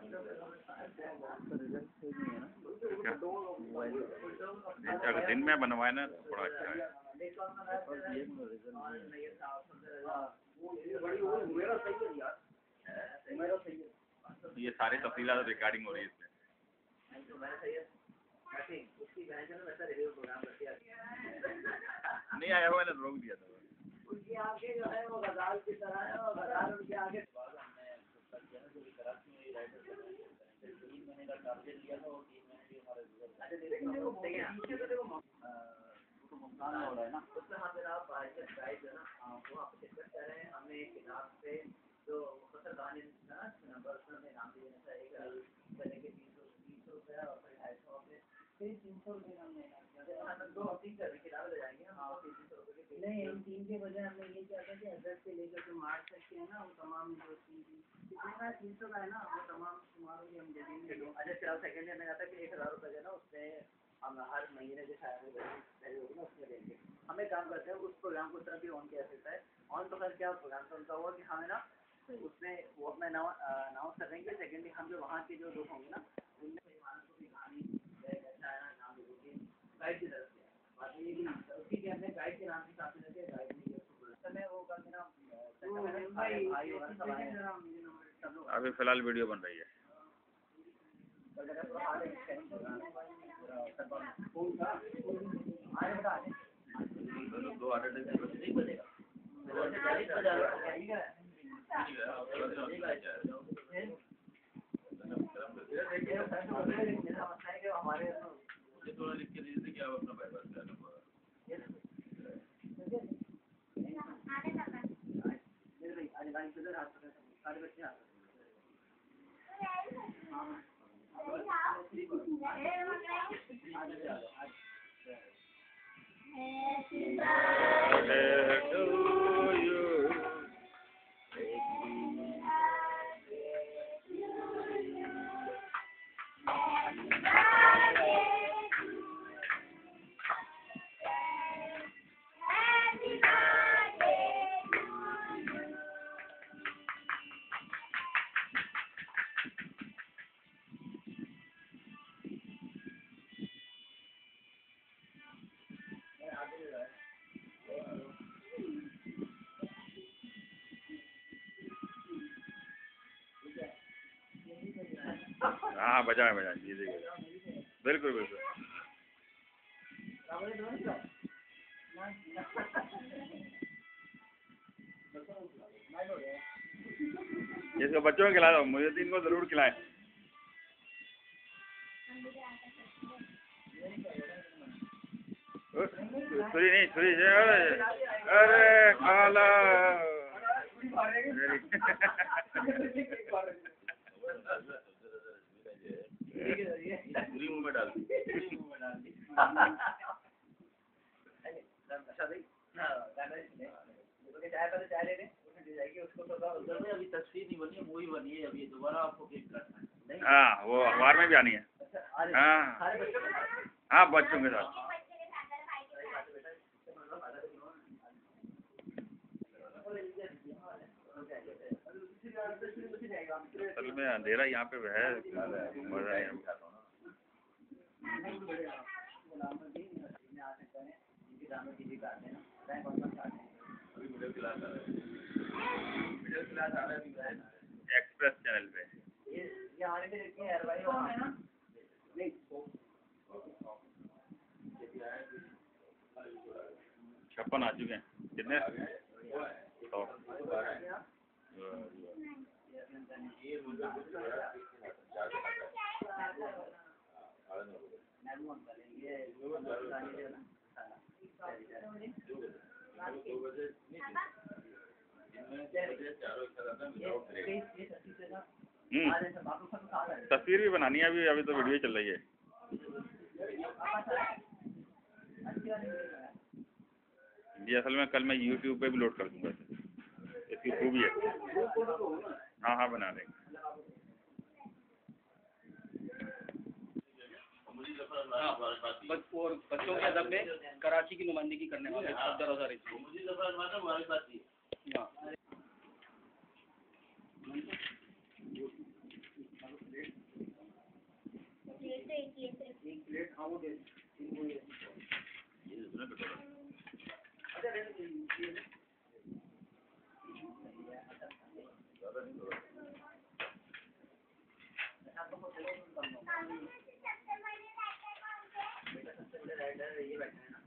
अगर दिन में बनवाए ना थोड़ा अच्छा है। ये सारी तफसीलात रिकॉर्डिंग हो रही है इसमें। नहीं आया हुआ, मैंने रोक दिया था। उनकी आंखें जो है वो गजाल की तरह है और गजाल उनकी आंखें। हमने एक किताब से जो फसल कहानी नंबर में नाम दिया था, एक पहले के 300 रुपया और 300 रुपये हमने दो किताब ले जाएंगे हम। नहीं, हम 3 के बजाय हमने ये किया था कि अदरक से लेकर जो मार्च तक के है ना वो तमाम जो 300 का है ना वो तमाम तुम्हारों की हम दे देंगे। अच्छा चलो, सेकेंड ईयर में आता कि 1000 रुपये जो ना उसमें हम हर महीने जो शायद होगी ना उसमें देंगे। हम एक काम करते हैं, उस प्रोग्राम को तरफ भी ऑन किया सकता है। ऑन तो कर क्या प्रोग्राम तो उनका हुआ कि हमें ना उसमें वो अपना अनाउंस कर देंगे। सेकेंडली हम जो वहाँ के जो लोग होंगे ना उनमें कहानी गाइड की तरफ से बात ये कि उसकी कि हमने गाइड के नाम के साथ में लगे गाइड ने समय वो कर देना अभी फिलहाल वीडियो बन रही है। हमारे थोड़ा लिख के दीजिए कि आप अपना बाईपास कर लो। हाँ बजाए जी जी बिल्कुल बिल्कुल। इसको बच्चों को खिला दो, मुझे 3 को जरूर खिलाएं। छुरी नहीं, छुरी अरे खाला मुंह में डाल चाय ले लें उसको तो अभी तस्वीर नहीं बनी है, मूवी बनी है अभी, दोबारा आपको क्लिक करना है। हाँ वो अखबार में भी आनी है। हाँ हाँ बच्चों के साथ। असल में अंधेरा यहाँ पे है, मजा नहीं एक्सप्रेस चैनल पे। ये आने के देखते हैं 56 आ चुके हैं। कितने 100 तस्वीर भी बनानी है अभी तो वीडियो चल रही है। जी असल में कल मैं YouTube पे भी लोड कर दूंगा, इसकी खूबी है। हाँ हाँ बना देंगे। और बच्चों के अदब में कराची की नुमाइंदगी करने वाले वो दे इनको ये इसमें कटोरा अच्छा रहने दो ये ज़्यादा नहीं होगा आपको चलो कम हो बेटा सबसे बड़े राइडर ये बैठे हैं ना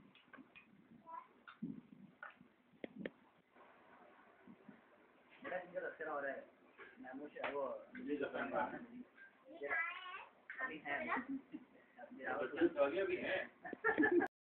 बेटा इनका दस्तेरा हो रहा है मैमू से वो मुझे जब अभी है भी है